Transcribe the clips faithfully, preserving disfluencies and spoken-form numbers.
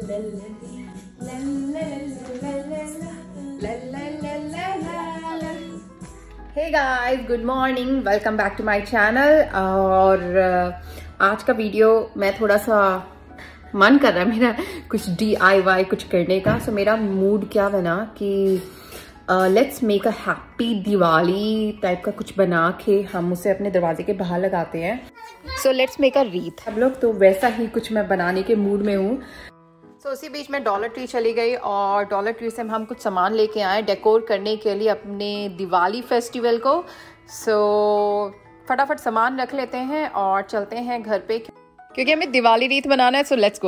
Hey guys, good morning, welcome back to my channel. और आज का वीडियो मैं थोड़ा सा मन कर रहा है मेरा कुछ डी आई वाई कुछ करने का। सो so, मेरा मूड क्या बना कि let's make a happy Diwali type का कुछ बना के हम उसे अपने दरवाजे के बाहर लगाते हैं। So let's make a wreath. हम लोग तो वैसा ही कुछ मैं बनाने के मूड में हूँ। सो so, उसी बीच में डॉलर ट्री चली गई और डॉलर ट्री से हम कुछ सामान लेके आए डेकोर करने के लिए अपने दिवाली फेस्टिवल को। सो so, फटाफट सामान रख लेते हैं और चलते हैं घर पे क्योंकि हमें दिवाली रीथ बनाना है। So let's go.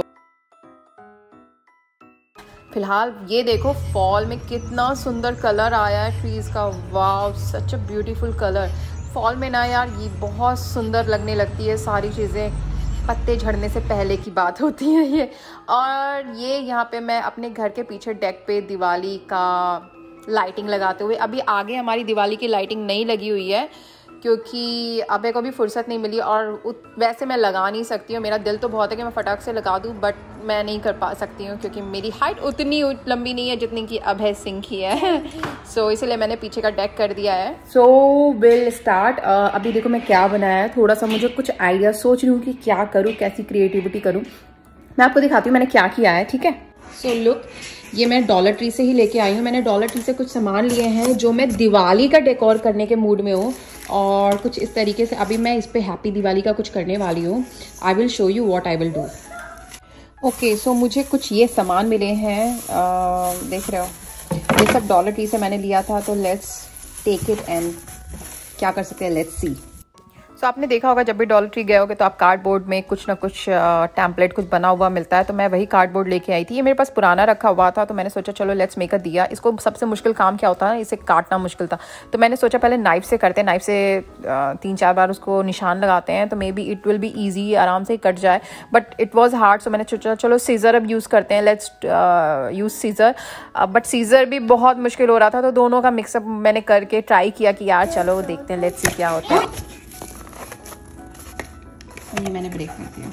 फिलहाल ये देखो फॉल में कितना सुंदर कलर आया है ट्रीज का। Wow, such a beautiful colour. Fall में ना यार ये बहुत सुंदर लगने लगती है सारी चीज़ें, पत्ते झड़ने से पहले की बात होती है ये। और ये यहाँ पे मैं अपने घर के पीछे डेक पे दिवाली का लाइटिंग लगाते हुए, अभी आगे हमारी दिवाली की लाइटिंग नहीं लगी हुई है क्योंकि अबे को भी फुर्सत नहीं मिली और वैसे मैं लगा नहीं सकती हूँ। मेरा दिल तो बहुत है कि मैं फटाक से लगा दूँ, बट मैं नहीं कर पा सकती हूँ क्योंकि मेरी हाइट उतनी लंबी नहीं है जितनी कि अभय सिंह की है। सो so, इसलिए मैंने पीछे का डेक कर दिया है। So will start. अभी देखो मैं क्या बनाया है, थोड़ा सा मुझे कुछ आइडिया सोच रही हूँ कि क्या करूँ, कैसी क्रिएटिविटी करूँ। मैं आपको दिखाती हूँ मैंने क्या किया है, ठीक है। सो so, लुक, ये मैं डॉलर ट्री से ही लेके आई हूँ। मैंने डॉलर ट्री से कुछ सामान लिए हैं जो मैं दिवाली का डेकोर करने के मूड में हूँ और कुछ इस तरीके से। अभी मैं इस पे हैप्पी दिवाली का कुछ करने वाली हूँ। I will show you what I will do. Okay, so मुझे कुछ ये सामान मिले हैं, uh, देख रहे हो ये सब डॉलर ट्री से मैंने लिया था। तो लेट्स टेक इट एंड क्या कर सकते हैं, लेट्स सी। तो आपने देखा होगा जब भी डॉलर ट्री गए होगे तो आप कार्डबोर्ड में कुछ ना कुछ टेम्पलेट कुछ बना हुआ मिलता है। तो मैं वही कार्डबोर्ड लेके आई थी। ये मेरे पास पुराना रखा हुआ था तो मैंने सोचा चलो लेट्स मेक अ दिया। इसको सबसे मुश्किल काम क्या होता है, इसे काटना मुश्किल था। तो मैंने सोचा पहले नाइफ से करते हैं। नाइफ से तीन चार बार उसको निशान लगाते हैं तो maybe it will be easy, आराम से कट जाए। But it was hard, so मैंने सोचा चलो सीजर अब यूज़ करते हैं, let's use scissor. But scissor भी बहुत मुश्किल हो रहा था तो दोनों का मिक्सअप मैंने करके ट्राई किया कि यार चलो देखते हैं, लेट्स सी क्या होता है। ये मैंने ब्रेक कर दिया।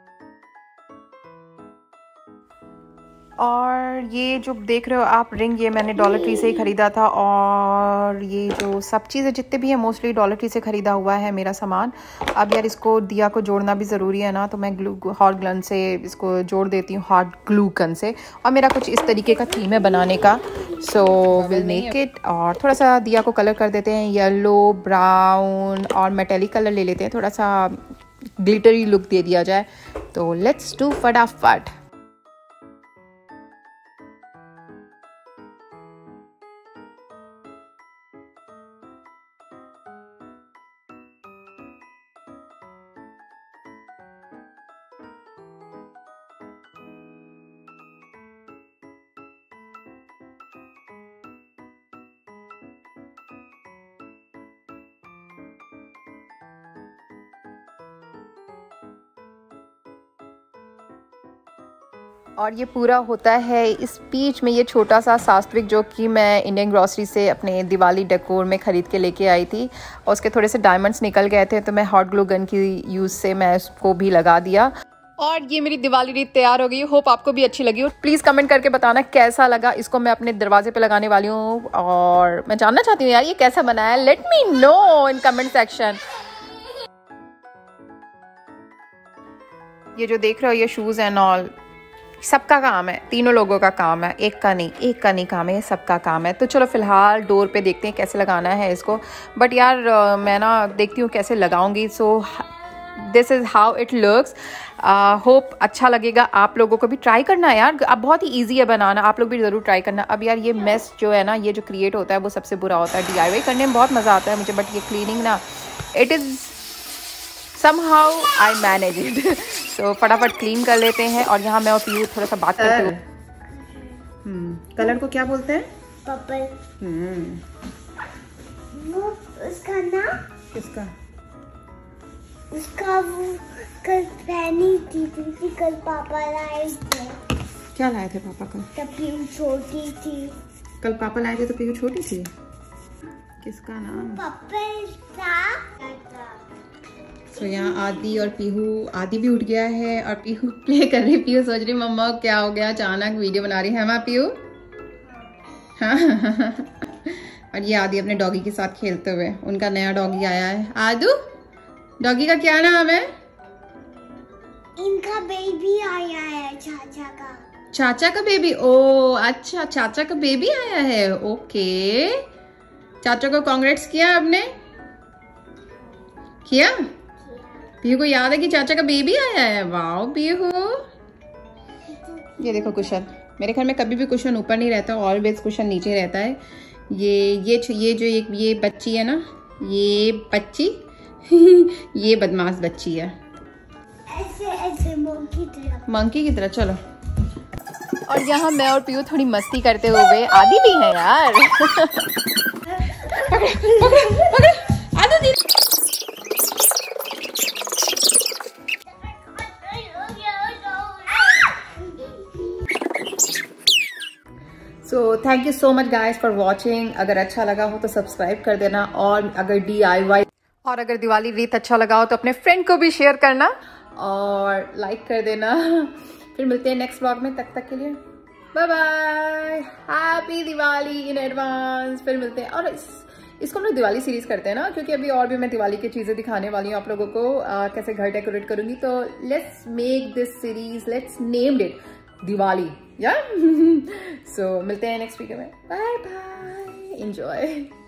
और ये जो देख रहे हो आप रिंग, ये मैंने डॉलर ट्री से ही ख़रीदा था। और ये जो सब चीज़ें जितने भी हैं मोस्टली डॉलर ट्री से ख़रीदा हुआ है मेरा सामान। अब यार इसको दिया को जोड़ना भी ज़रूरी है ना, तो मैं ग्लू हॉट गन से इसको जोड़ देती हूँ, हॉट ग्लू गन से। और मेरा कुछ इस तरीके का थीम है बनाने का। So will make it. और थोड़ा सा दिया को कलर कर देते हैं, येलो, ब्राउन और मेटेलिक कलर ले लेते हैं, थोड़ा सा ग्लिटरी लुक दे दिया जाए। तो लेट्स डू फटाफट। और ये पूरा होता है इस बीच में ये छोटा सा सास्त्विक जो कि मैं इंडियन ग्रॉसरी से अपने दिवाली डेकोर में ख़रीद के लेके आई थी। और उसके थोड़े से डायमंड्स निकल गए थे तो मैं हॉट ग्लू गन की यूज़ से मैं उसको भी लगा दिया। और ये मेरी दिवाली रीत तैयार हो गई। होप आपको भी अच्छी लगी हो। प्लीज़ कमेंट करके बताना कैसा लगा। इसको मैं अपने दरवाजे पे लगाने वाली हूँ और मैं जानना चाहती हूँ यार ये कैसा बना है। Let me know in comment section. ये जो देख रहे हो ये शूज़ एंड ऑल सबका काम है, तीनों लोगों का काम है, एक का नहीं एक का नहीं काम है, ये सबका काम है। तो चलो फिलहाल डोर पे देखते हैं कैसे लगाना है इसको। बट यार मैं ना देखती हूँ कैसे लगाऊंगी। So this is how it looks. Hope अच्छा लगेगा आप लोगों को भी। ट्राई करना यार, अब बहुत ही ईजी है बनाना, आप लोग भी ज़रूर ट्राई करना। अब यार ये मेस जो है ना, ये जो क्रिएट होता है वो सबसे बुरा होता है। डी आई वाई करने में बहुत मज़ा आता है मुझे, बट ये क्लीनिंग ना, it is somehow I manage it. So फटाफट क्लीन कर लेते हैं। और यहाँ मैं और पीयू थोड़ा सा बात करते हूँ। हम्म, कलर को क्या बोलते हैं? पर्पल। हम्म, वो उसका ना, किसका? उसका वो कल पहनी थी, थी कल पापा लाए थे। क्या लाए थे पापा कल? तब पीयू छोटी थी। कल पापा लाए थे तो पीयू छोटी थी। किसका नाम? पापा था। तो यहाँ आदि और पीहू, आदि भी उठ गया है और पीहू प्ले कर रही। पीहू सोच रही मम्मा क्या हो गया, अचानक वीडियो बना रही है माँ पीहू। हाँ और ये आदि अपने डॉगी के साथ खेलते हुए, उनका नया डॉगी आया है। आदू, डॉगी का क्या नाम है? इनका बेबी आया है, चाचा का। चाचा का बेबी? ओ अच्छा, चाचा का बेबी आया है। ओके, चाचा को कांग्रेट्स किया आपने? किया? पीहू को याद है कि चाचा का बेबी आया है। वाओ पीहू, ये देखो कुशन। मेरे घर में कभी भी कुशन ऊपर नहीं रहता, ऑलवेज कुशन नीचे रहता है। ये ये ये जो एक ये बच्ची है ना, ये बच्ची ये बदमाश बच्ची है, ऐसे ऐसे मंकी तरह मंकी की तरह। चलो, और यहाँ मैं और पीहू थोड़ी मस्ती करते हुए, आदि भी है यार। पकड़, पकड़, पकड़, आदि so thank you so much guys for watching. अगर अच्छा लगा हो तो सब्सक्राइब कर देना, और अगर डी आई वाई और अगर दिवाली रीत अच्छा लगा हो तो अपने फ्रेंड को भी शेयर करना और लाइक कर देना। फिर मिलते हैं नेक्स्ट व्लॉग में, तब तक के लिए bye bye, happy Diwali in advance. फिर मिलते हैं, और इस, इसको हम लोग दिवाली सीरीज करते हैं ना, क्योंकि अभी और भी मैं दिवाली की चीजें दिखाने वाली हूँ आप लोगों को, आ, कैसे घर डेकोरेट करूंगी। तो let's make this series, let's named it Diwali, या सो मिलते हैं नेक्स्ट वीडियो में। Bye bye, enjoy.